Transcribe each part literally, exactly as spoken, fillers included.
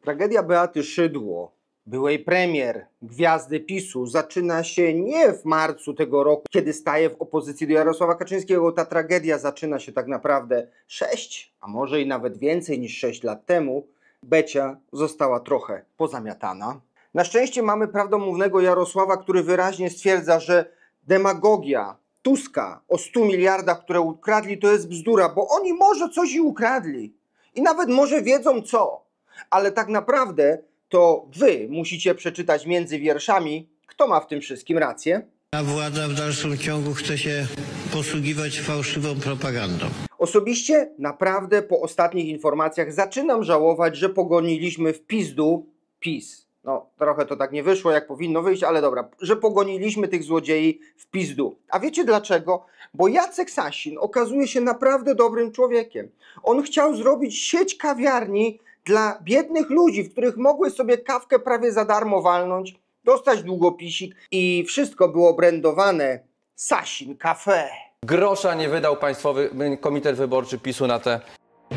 Tragedia Beaty Szydło, byłej premier, gwiazdy PiSu, zaczyna się nie w marcu tego roku, kiedy staje w opozycji do Jarosława Kaczyńskiego. Ta tragedia zaczyna się tak naprawdę sześć, a może i nawet więcej niż sześć lat temu. Becia została trochę pozamiatana. Na szczęście mamy prawdomównego Jarosława, który wyraźnie stwierdza, że demagogia Tuska o stu miliardach, które ukradli, to jest bzdura, bo oni może coś i ukradli. I nawet może wiedzą co. Ale tak naprawdę to wy musicie przeczytać między wierszami, kto ma w tym wszystkim rację. A władza w dalszym ciągu chce się posługiwać fałszywą propagandą. Osobiście naprawdę po ostatnich informacjach zaczynam żałować, że pogoniliśmy w pizdu PiS. No trochę to tak nie wyszło jak powinno wyjść, ale dobra, że pogoniliśmy tych złodziei w pizdu. A wiecie dlaczego? Bo Jacek Sasin okazuje się naprawdę dobrym człowiekiem. On chciał zrobić sieć kawiarni dla biednych ludzi, w których mogły sobie kawkę prawie za darmo walnąć, dostać długopisik i wszystko było brandowane Sasin Cafe. Grosza nie wydał Państwowy Komitet Wyborczy PiSu na te...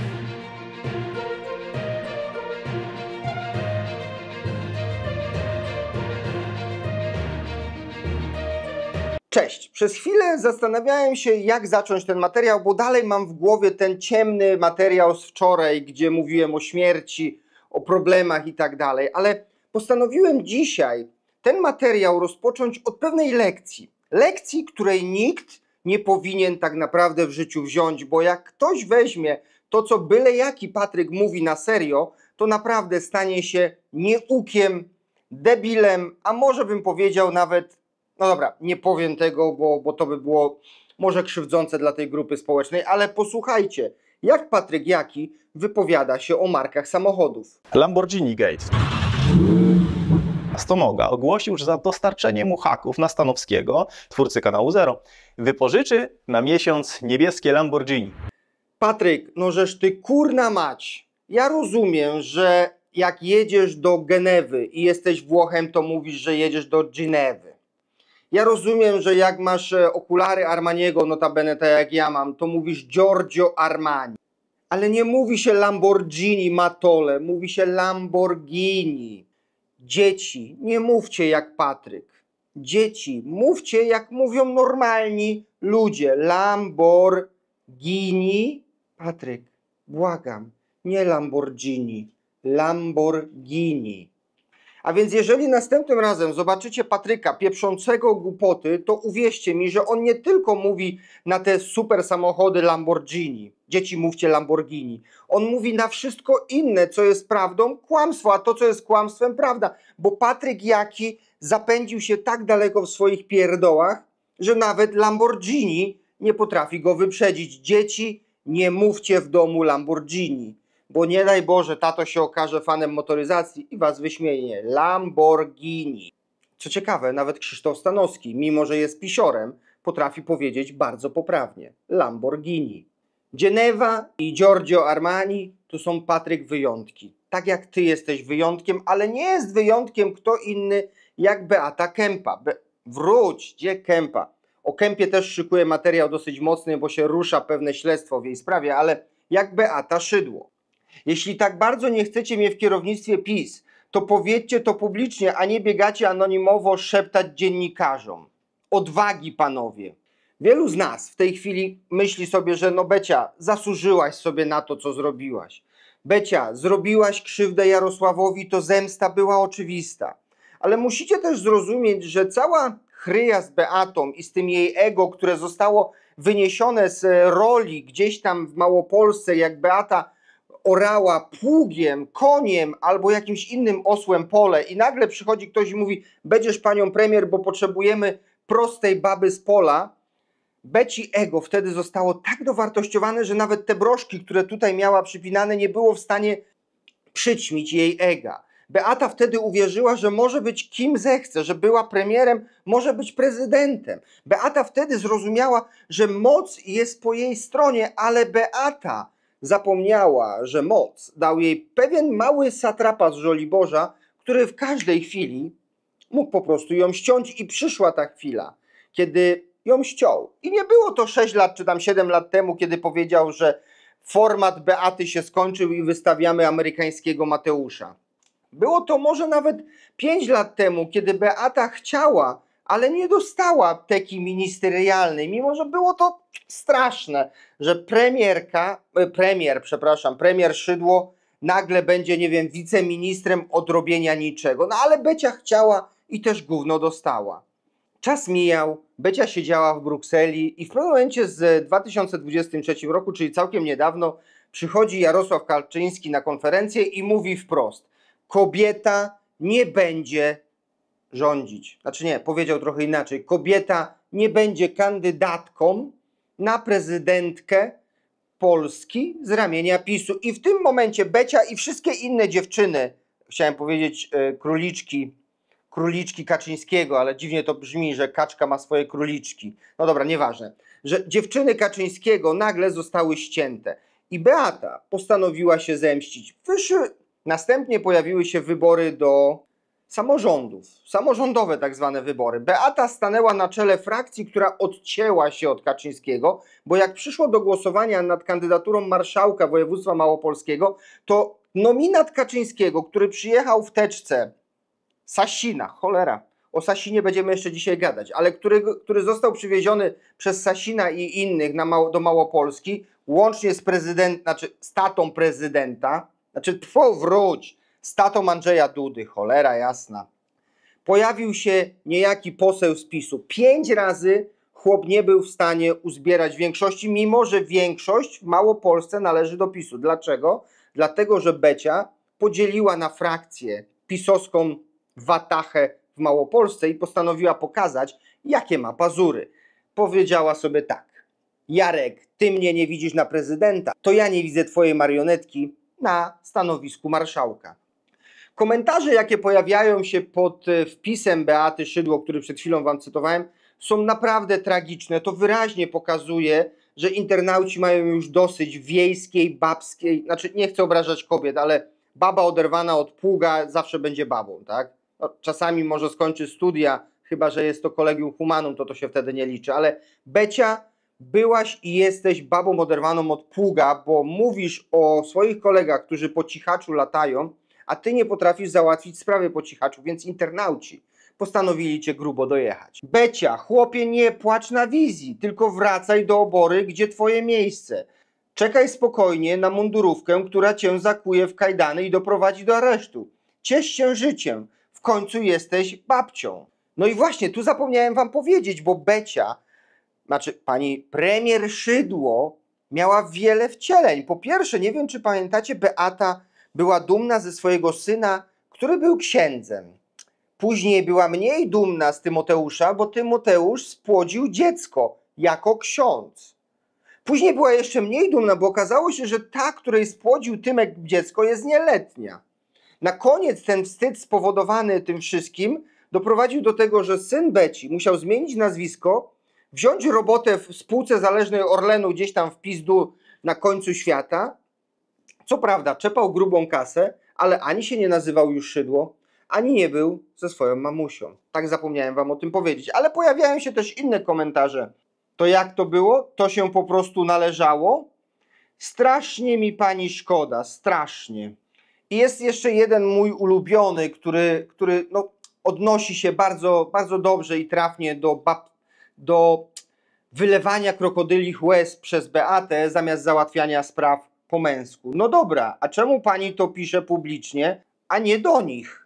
Cześć. Przez chwilę zastanawiałem się, jak zacząć ten materiał, bo dalej mam w głowie ten ciemny materiał z wczoraj, gdzie mówiłem o śmierci, o problemach i tak dalej, ale postanowiłem dzisiaj ten materiał rozpocząć od pewnej lekcji. Lekcji, której nikt nie powinien tak naprawdę w życiu wziąć, bo jak ktoś weźmie to, co byle jaki Patryk mówi na serio, to naprawdę stanie się nieukiem, debilem, a może bym powiedział nawet, no dobra, nie powiem tego, bo, bo to by było może krzywdzące dla tej grupy społecznej, ale posłuchajcie, jak Patryk Jaki wypowiada się o markach samochodów. Lamborghini Gate. Stonoga ogłosił, że za dostarczenie mu haków na Stanowskiego, twórcy kanału Zero, wypożyczy na miesiąc niebieskie Lamborghini. Patryk, no żeż ty kurna mać. Ja rozumiem, że jak jedziesz do Genewy i jesteś Włochem, to mówisz, że jedziesz do Genewy. Ja rozumiem, że jak masz okulary Armaniego, notabene tak jak ja mam, to mówisz Giorgio Armani. Ale nie mówi się Lamborghini Matole, mówi się Lamborghini. Dzieci, nie mówcie jak Patryk. Dzieci, mówcie jak mówią normalni ludzie. Lamborghini. Patryk, błagam, nie Lamborghini, Lamborghini. A więc jeżeli następnym razem zobaczycie Patryka pieprzącego głupoty, to uwierzcie mi, że on nie tylko mówi na te super samochody Lamborghini. Dzieci, mówcie Lamborghini. On mówi na wszystko inne, co jest prawdą, kłamstwo, a to, co jest kłamstwem, prawda. Bo Patryk Jaki zapędził się tak daleko w swoich pierdołach, że nawet Lamborghini nie potrafi go wyprzedzić. Dzieci, nie mówcie w domu Lamborghini. Bo nie daj Boże, tato się okaże fanem motoryzacji i was wyśmieje. Lamborghini. Co ciekawe, nawet Krzysztof Stanowski, mimo że jest pisiorem, potrafi powiedzieć bardzo poprawnie. Lamborghini. Genewa i Giorgio Armani to są, Patryk, wyjątki. Tak jak ty jesteś wyjątkiem, ale nie jest wyjątkiem kto inny jak Beata Kempa. Be Wróć, gdzie Kempa? O Kempie też szykuję materiał dosyć mocny, bo się rusza pewne śledztwo w jej sprawie, ale jak Beata Szydło. Jeśli tak bardzo nie chcecie mnie w kierownictwie PiS, to powiedzcie to publicznie, a nie biegacie anonimowo szeptać dziennikarzom. Odwagi, panowie. Wielu z nas w tej chwili myśli sobie, że no Becia, zasłużyłaś sobie na to, co zrobiłaś. Becia, zrobiłaś krzywdę Jarosławowi, to zemsta była oczywista. Ale musicie też zrozumieć, że cała chryja z Beatą i z tym jej ego, które zostało wyniesione z roli gdzieś tam w Małopolsce, jak Beata orała pługiem, koniem albo jakimś innym osłem pole i nagle przychodzi ktoś i mówi: będziesz panią premier, bo potrzebujemy prostej baby z pola. Beci ego wtedy zostało tak dowartościowane, że nawet te broszki, które tutaj miała przypinane, nie było w stanie przyćmić jej ega. Beata wtedy uwierzyła, że może być kim zechce, że była premierem, może być prezydentem. Beata wtedy zrozumiała, że moc jest po jej stronie, ale Beata zapomniała, że moc dał jej pewien mały satrapa z Żoliborza, który w każdej chwili mógł po prostu ją ściąć i przyszła ta chwila, kiedy ją ściął. I nie było to sześć lat czy tam siedem lat temu, kiedy powiedział, że format Beaty się skończył i wystawiamy amerykańskiego Mateusza. Było to może nawet pięć lat temu, kiedy Beata chciała, ale nie dostała teki ministerialnej, mimo że było to straszne, że premierka, premier, przepraszam, premier Szydło nagle będzie, nie wiem, wiceministrem od robienia niczego. No ale Becia chciała i też gówno dostała. Czas mijał, Becia siedziała w Brukseli i w pewnym momencie z dwa tysiące dwudziestym trzecim roku, czyli całkiem niedawno, przychodzi Jarosław Kaczyński na konferencję i mówi wprost: kobieta nie będzie rządzić. Znaczy nie, powiedział trochę inaczej. Kobieta nie będzie kandydatką na prezydentkę Polski z ramienia PiSu. I w tym momencie Becia i wszystkie inne dziewczyny, chciałem powiedzieć e, króliczki, króliczki Kaczyńskiego, ale dziwnie to brzmi, że kaczka ma swoje króliczki. No dobra, nieważne. Że dziewczyny Kaczyńskiego nagle zostały ścięte. I Beata postanowiła się zemścić. Wyszły, następnie pojawiły się wybory do samorządów, samorządowe tak zwane wybory. Beata stanęła na czele frakcji, która odcięła się od Kaczyńskiego, bo jak przyszło do głosowania nad kandydaturą marszałka województwa małopolskiego, to nominat Kaczyńskiego, który przyjechał w teczce Sasina, cholera, o Sasinie będziemy jeszcze dzisiaj gadać, ale który, który został przywieziony przez Sasina i innych na Mało, do Małopolski, łącznie z prezydent, znaczy z tatą prezydenta, znaczy tfu, wróć, z tatą Andrzeja Dudy, cholera jasna. Pojawił się niejaki poseł z PiSu. Pięć razy chłop nie był w stanie uzbierać większości, mimo że większość w Małopolsce należy do PiSu. Dlaczego? Dlatego, że Becia podzieliła na frakcję pisowską watachę w Małopolsce i postanowiła pokazać, jakie ma pazury. Powiedziała sobie tak: Jarek, ty mnie nie widzisz na prezydenta, to ja nie widzę twojej marionetki na stanowisku marszałka. Komentarze, jakie pojawiają się pod wpisem Beaty Szydło, który przed chwilą wam cytowałem, są naprawdę tragiczne. To wyraźnie pokazuje, że internauci mają już dosyć wiejskiej, babskiej, znaczy nie chcę obrażać kobiet, ale baba oderwana od pługa zawsze będzie babą, tak? No, czasami może skończy studia, chyba że jest to Collegium Humanum, to to się wtedy nie liczy, ale Becia, byłaś i jesteś babą oderwaną od pługa, bo mówisz o swoich kolegach, którzy po cichaczu latają, a ty nie potrafisz załatwić sprawy po cichaczu, więc internauci postanowili cię grubo dojechać. Becia, chłopie, nie płacz na wizji, tylko wracaj do obory, gdzie twoje miejsce. Czekaj spokojnie na mundurówkę, która cię zakuje w kajdany i doprowadzi do aresztu. Ciesz się życiem, w końcu jesteś babcią. No i właśnie, tu zapomniałem wam powiedzieć, bo Becia, znaczy pani premier Szydło, miała wiele wcieleń. Po pierwsze, nie wiem czy pamiętacie, Beata była dumna ze swojego syna, który był księdzem. Później była mniej dumna z Tymoteusza, bo Tymoteusz spłodził dziecko jako ksiądz. Później była jeszcze mniej dumna, bo okazało się, że ta, której spłodził Tymek dziecko, jest nieletnia. Na koniec ten wstyd spowodowany tym wszystkim doprowadził do tego, że syn Beci musiał zmienić nazwisko, wziąć robotę w spółce zależnej Orlenu gdzieś tam w pizdu na końcu świata. Co prawda czepał grubą kasę, ale ani się nie nazywał już Szydło, ani nie był ze swoją mamusią. Tak zapomniałem wam o tym powiedzieć. Ale pojawiają się też inne komentarze. To jak to było? To się po prostu należało? Strasznie mi pani szkoda, strasznie. I jest jeszcze jeden mój ulubiony, który, który no, odnosi się bardzo, bardzo dobrze i trafnie do, bab, do wylewania krokodylich łez przez Beatę zamiast załatwiania spraw po męsku. No dobra, a czemu pani to pisze publicznie, a nie do nich?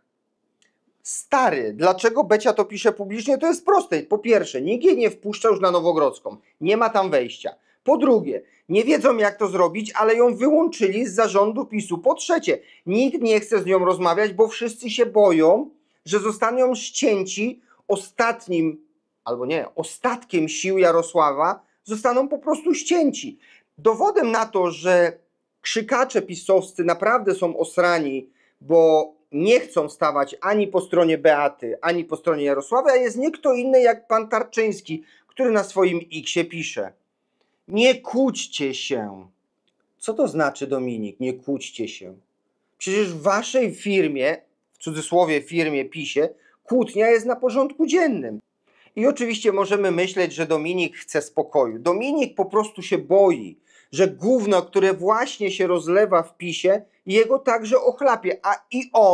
Stary, dlaczego Becia to pisze publicznie? To jest proste. Po pierwsze, nikt jej nie wpuszcza już na Nowogrodzką. Nie ma tam wejścia. Po drugie, nie wiedzą jak to zrobić, ale ją wyłączyli z zarządu PiSu. Po trzecie, nikt nie chce z nią rozmawiać, bo wszyscy się boją, że zostaną ścięci ostatnim, albo nie, ostatkiem sił Jarosława, zostaną po prostu ścięci. Dowodem na to, że krzykacze pisowscy naprawdę są osrani, bo nie chcą stawać ani po stronie Beaty, ani po stronie Jarosława, a jest nie kto inny jak pan Tarczyński, który na swoim X-ie pisze: nie kłóćcie się. Co to znaczy, Dominik, nie kłóćcie się? Przecież w waszej firmie, w cudzysłowie firmie PiSie, kłótnia jest na porządku dziennym. I oczywiście możemy myśleć, że Dominik chce spokoju. Dominik po prostu się boi, że gówno, które właśnie się rozlewa w PiSie, jego także ochlapie, a i on,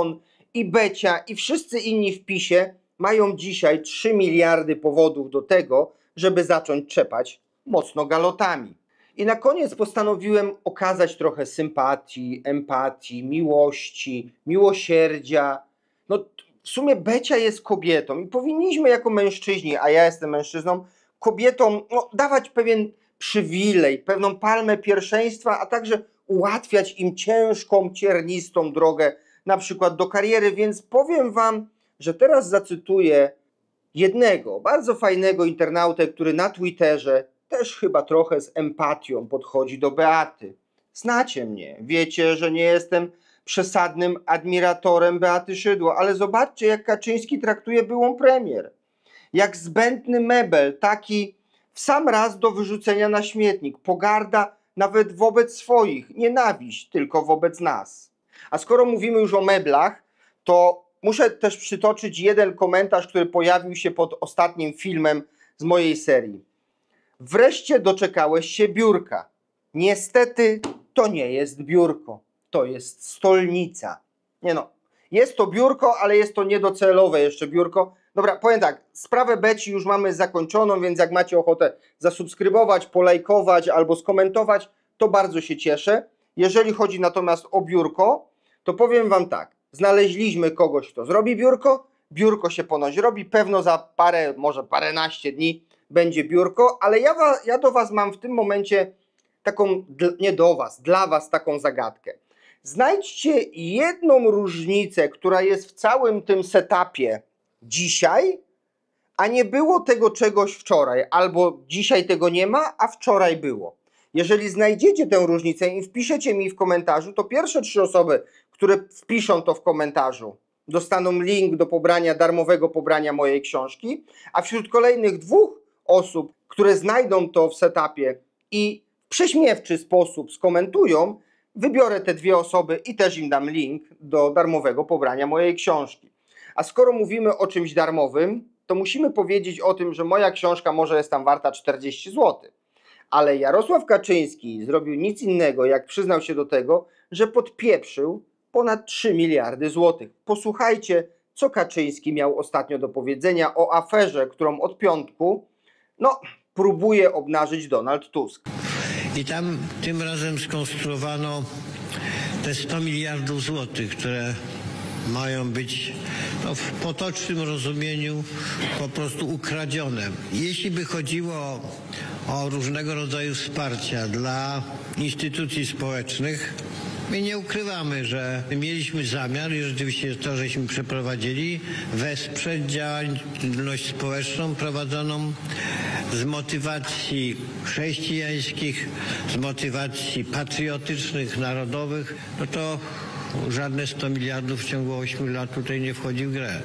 i Becia, i wszyscy inni w PiSie mają dzisiaj trzy miliardy powodów do tego, żeby zacząć trzepać mocno galotami. I na koniec postanowiłem okazać trochę sympatii, empatii, miłości, miłosierdzia. No w sumie Becia jest kobietą i powinniśmy jako mężczyźni, a ja jestem mężczyzną, kobietom no, dawać pewien przywilej, pewną palmę pierwszeństwa, a także ułatwiać im ciężką, ciernistą drogę, na przykład do kariery. Więc powiem wam, że teraz zacytuję jednego bardzo fajnego internautę, który na Twitterze też chyba trochę z empatią podchodzi do Beaty. Znacie mnie, wiecie, że nie jestem przesadnym admiratorem Beaty Szydło, ale zobaczcie, jak Kaczyński traktuje byłą premier. Jak zbędny mebel, taki w sam raz do wyrzucenia na śmietnik. Pogarda nawet wobec swoich, nienawiść tylko wobec nas. A skoro mówimy już o meblach, to muszę też przytoczyć jeden komentarz, który pojawił się pod ostatnim filmem z mojej serii. Wreszcie doczekałeś się biurka. Niestety to nie jest biurko, to jest stolnica. Nie no, jest to biurko, ale jest to niedocelowe jeszcze biurko. Dobra, powiem tak, sprawę Beci już mamy zakończoną, więc jak macie ochotę zasubskrybować, polajkować albo skomentować, to bardzo się cieszę. Jeżeli chodzi natomiast o biurko, to powiem wam tak, znaleźliśmy kogoś, kto zrobi biurko, biurko się ponoć robi, pewno za parę, może paręnaście dni będzie biurko, ale ja, wa, ja do was mam w tym momencie taką, nie do was, dla was taką zagadkę. Znajdźcie jedną różnicę, która jest w całym tym setupie dzisiaj, a nie było tego czegoś wczoraj, albo dzisiaj tego nie ma, a wczoraj było. Jeżeli znajdziecie tę różnicę i wpiszecie mi w komentarzu, to pierwsze trzy osoby, które wpiszą to w komentarzu, dostaną link do pobrania, darmowego pobrania mojej książki, a wśród kolejnych dwóch osób, które znajdą to w setupie i w prześmiewczy sposób skomentują, wybiorę te dwie osoby i też im dam link do darmowego pobrania mojej książki. A skoro mówimy o czymś darmowym, to musimy powiedzieć o tym, że moja książka może jest tam warta czterdzieści złotych. Ale Jarosław Kaczyński zrobił nic innego, jak przyznał się do tego, że podpieprzył ponad trzy miliardy złotych. Posłuchajcie, co Kaczyński miał ostatnio do powiedzenia o aferze, którą od piątku no, próbuje obnażyć Donald Tusk. I tam tym razem skonstruowano te sto miliardów złotych, które mają być no, w potocznym rozumieniu po prostu ukradzione. Jeśli by chodziło o, o różnego rodzaju wsparcia dla instytucji społecznych, my nie ukrywamy, że mieliśmy zamiar i rzeczywiście to, żeśmy przeprowadzili, wesprzeć działalność społeczną prowadzoną z motywacji chrześcijańskich, z motywacji patriotycznych, narodowych, no to żadne sto miliardów w ciągu ośmiu lat tutaj nie wchodzi w grę.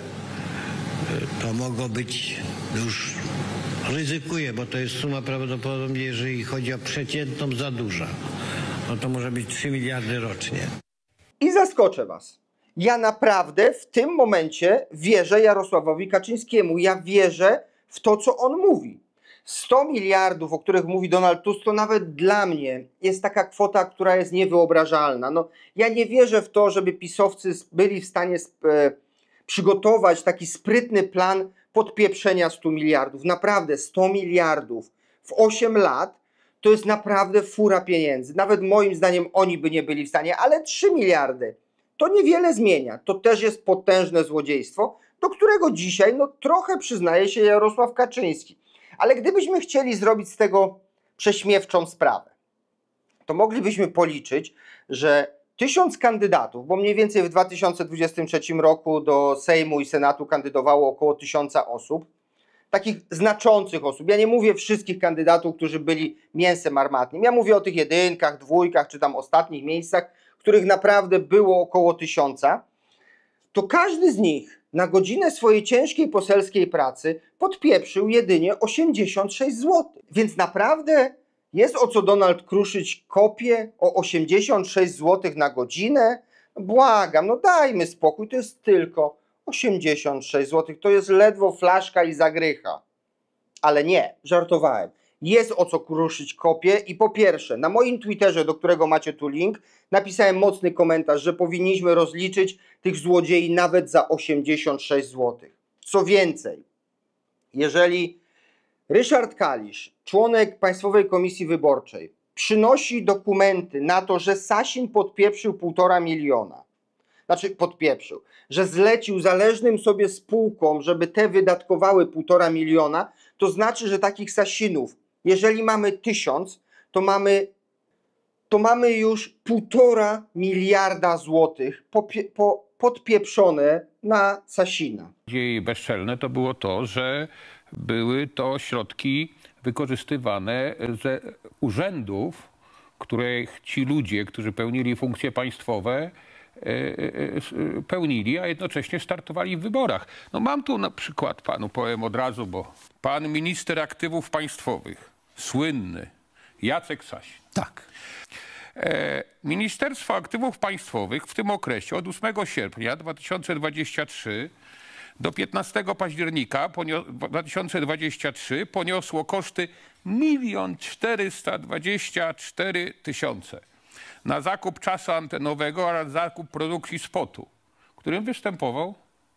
To mogło być, już ryzykuję, bo to jest suma prawdopodobnie, jeżeli chodzi o przeciętną, za duża. No to może być trzy miliardy rocznie. I zaskoczę was. Ja naprawdę w tym momencie wierzę Jarosławowi Kaczyńskiemu. Ja wierzę w to, co on mówi. sto miliardów, o których mówi Donald Tusk, to nawet dla mnie jest taka kwota, która jest niewyobrażalna. No, ja nie wierzę w to, żeby pisowcy byli w stanie e, przygotować taki sprytny plan podpieprzenia stu miliardów. Naprawdę sto miliardów w osiem lat to jest naprawdę fura pieniędzy. Nawet moim zdaniem oni by nie byli w stanie, ale trzy miliardy to niewiele zmienia. To też jest potężne złodziejstwo, do którego dzisiaj no, trochę przyznaje się Jarosław Kaczyński. Ale gdybyśmy chcieli zrobić z tego prześmiewczą sprawę, to moglibyśmy policzyć, że tysiąc kandydatów, bo mniej więcej w dwa tysiące dwudziestym trzecim roku do Sejmu i Senatu kandydowało około tysiąca osób, takich znaczących osób. Ja nie mówię wszystkich kandydatów, którzy byli mięsem armatnim. Ja mówię o tych jedynkach, dwójkach, czy tam ostatnich miejscach, których naprawdę było około tysiąca. To każdy z nich na godzinę swojej ciężkiej poselskiej pracy podpieprzył jedynie osiemdziesiąt sześć złotych. Więc naprawdę jest o co Donald kruszyć kopię o osiemdziesiąt sześć złotych na godzinę? Błagam, no dajmy spokój, to jest tylko osiemdziesiąt sześć złotych. To jest ledwo flaszka i zagrycha. Ale nie, żartowałem. jest o co kruszyć kopie i po pierwsze, na moim Twitterze, do którego macie tu link, napisałem mocny komentarz, że powinniśmy rozliczyć tych złodziei nawet za osiemdziesiąt sześć złotych. Co więcej, jeżeli Ryszard Kalisz, członek Państwowej Komisji Wyborczej, przynosi dokumenty na to, że Sasin podpieprzył półtora miliona, znaczy podpieprzył, że zlecił zależnym sobie spółkom, żeby te wydatkowały półtora miliona, to znaczy, że takich Sasinów, jeżeli mamy tysiąc, to mamy, to mamy już półtora miliarda złotych popie, po, podpieprzone na Sasina. Bardziej bezczelne to było to, że były to środki wykorzystywane ze urzędów, których ci ludzie, którzy pełnili funkcje państwowe, pełnili, a jednocześnie startowali w wyborach. No mam tu na przykład, panu powiem od razu, bo pan minister aktywów państwowych, słynny Jacek Sasin. Tak. E, Ministerstwo Aktywów Państwowych w tym okresie od ósmego sierpnia dwa tysiące dwudziestego trzeciego do piętnastego października dwa tysiące dwudziestego trzeciego poniosło koszty milion czterysta dwadzieścia cztery tysiące na zakup czasu antenowego oraz zakup produkcji spotu, w którym występował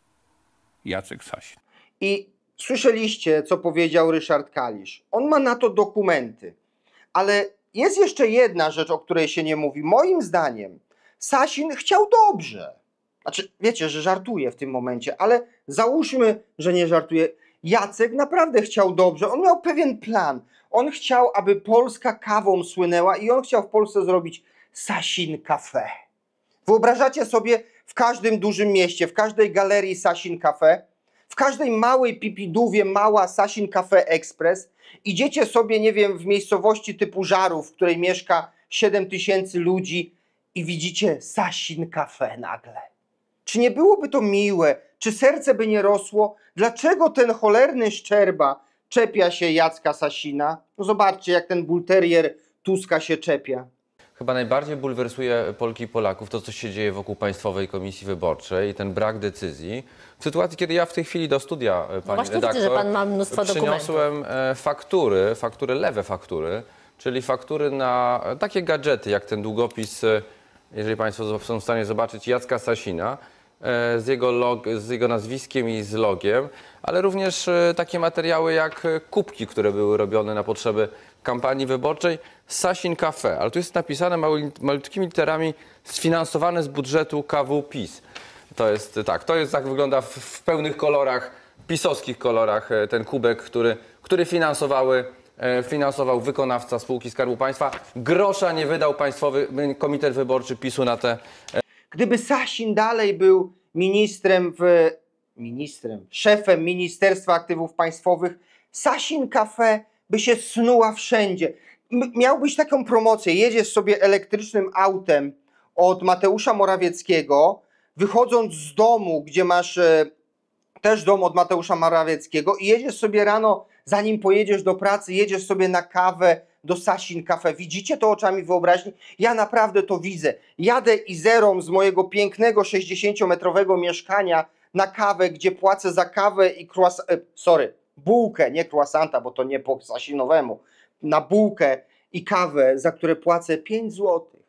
Jacek Sasin. I słyszeliście, co powiedział Ryszard Kalisz. On ma na to dokumenty. Ale jest jeszcze jedna rzecz, o której się nie mówi. Moim zdaniem Sasin chciał dobrze. Znaczy, wiecie, że żartuje w tym momencie, ale załóżmy, że nie żartuje. Jacek naprawdę chciał dobrze. On miał pewien plan. On chciał, aby Polska kawą słynęła i on chciał w Polsce zrobić Sasin Cafe. Wyobrażacie sobie w każdym dużym mieście, w każdej galerii Sasin Cafe, w każdej małej pipidówie mała Sasin Cafe Express. Idziecie sobie, nie wiem, w miejscowości typu Żarów, w której mieszka siedem tysięcy ludzi i widzicie Sasin Cafe nagle. Czy nie byłoby to miłe? Czy serce by nie rosło? Dlaczego ten cholerny Szczerba czepia się Jacka Sasina? No zobaczcie, jak ten bulterier Tuska się czepia. Chyba najbardziej bulwersuje Polki i Polaków to, co się dzieje wokół Państwowej Komisji Wyborczej i ten brak decyzji. W sytuacji, kiedy ja w tej chwili do studia, pani no właśnie redaktor, widzę, że pan ma mnóstwo przyniosłem faktury, faktury, lewe faktury, czyli faktury na takie gadżety, jak ten długopis, jeżeli Państwo są w stanie zobaczyć, Jacka Sasina, z jego, log, z jego nazwiskiem i z logiem, ale również takie materiały jak kubki, które były robione na potrzeby kampanii wyborczej, Sasin Cafe, ale tu jest napisane mały, malutkimi literami sfinansowane z budżetu K W PiS. To jest tak, to jest tak wygląda w, w pełnych kolorach, pisowskich kolorach ten kubek, który, który finansowały, finansował wykonawca spółki Skarbu Państwa. Grosza nie wydał Państwowy Komitet Wyborczy PiSu na te... Gdyby Sasin dalej był ministrem w... ministrem, szefem Ministerstwa Aktywów Państwowych, Sasin Cafe by się snuła wszędzie. Miałbyś taką promocję, jedziesz sobie elektrycznym autem od Mateusza Morawieckiego, wychodząc z domu, gdzie masz e, też dom od Mateusza Morawieckiego i jedziesz sobie rano, zanim pojedziesz do pracy, jedziesz sobie na kawę do Sasin Cafe. Widzicie to oczami wyobraźni? Ja naprawdę to widzę. Jadę Izerą z mojego pięknego sześćdziesięciometrowego mieszkania na kawę, gdzie płacę za kawę i croissant, e, sorry, bułkę, nie croissanta, bo to nie po sasinowemu, na bułkę i kawę, za które płacę pięć złotych.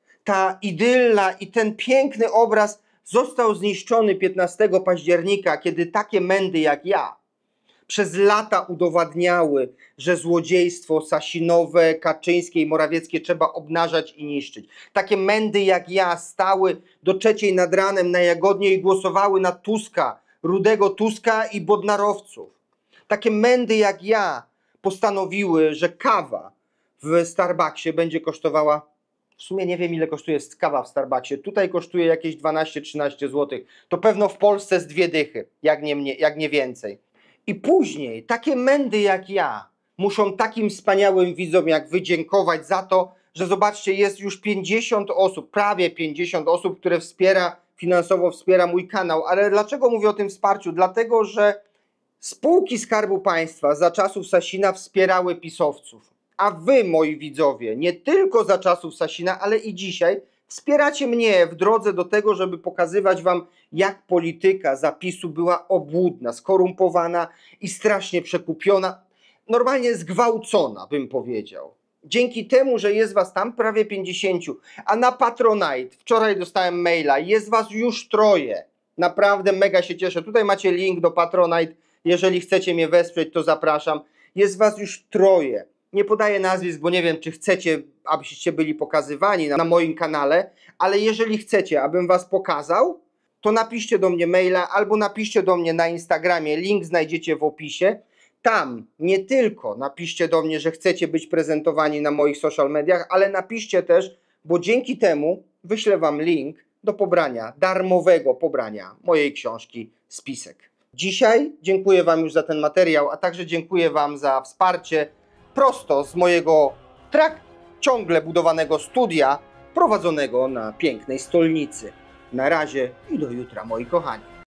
Ta idylla i ten piękny obraz został zniszczony piętnastego października, kiedy takie mędy jak ja przez lata udowadniały, że złodziejstwo sasinowe, kaczyńskie i morawieckie trzeba obnażać i niszczyć. Takie mędy jak ja stały do trzeciej nad ranem na Jagodnie i głosowały na Tuska, rudego Tuska i bodnarowców. Takie mędy jak ja postanowiły, że kawa w Starbucksie będzie kosztowała, w sumie nie wiem ile kosztuje kawa w Starbucksie, tutaj kosztuje jakieś dwanaście trzynaście złotych, to pewno w Polsce z dwie dychy, jak nie, mnie, jak nie więcej. I później takie mędy jak ja muszą takim wspaniałym widzom jak wy dziękować za to, że zobaczcie, jest już pięćdziesiąt osób, prawie pięćdziesiąt osób, które wspiera, finansowo wspiera mój kanał. Ale dlaczego mówię o tym wsparciu? Dlatego, że spółki Skarbu Państwa za czasów Sasina wspierały pisowców. A wy, moi widzowie, nie tylko za czasów Sasina, ale i dzisiaj wspieracie mnie w drodze do tego, żeby pokazywać wam, jak polityka zapisu była obłudna, skorumpowana i strasznie przekupiona. normalnie zgwałcona, bym powiedział. Dzięki temu, że jest was tam prawie pięćdziesięciu, a na Patronite, wczoraj dostałem maila, jest was już troje. Naprawdę mega się cieszę. Tutaj macie link do Patronite. Jeżeli chcecie mnie wesprzeć, to zapraszam. Jest was już troje. Nie podaję nazwisk, bo nie wiem, czy chcecie, abyście byli pokazywani na, na moim kanale, ale jeżeli chcecie, abym was pokazał, to napiszcie do mnie maila albo napiszcie do mnie na Instagramie. Link znajdziecie w opisie. Tam nie tylko napiszcie do mnie, że chcecie być prezentowani na moich social mediach, ale napiszcie też, bo dzięki temu wyślę wam link do pobrania, darmowego pobrania mojej książki Spisek. Dzisiaj dziękuję wam już za ten materiał, a także dziękuję wam za wsparcie prosto z mojego trak ciągle budowanego studia prowadzonego na pięknej stolnicy. Na razie i do jutra, moi kochani.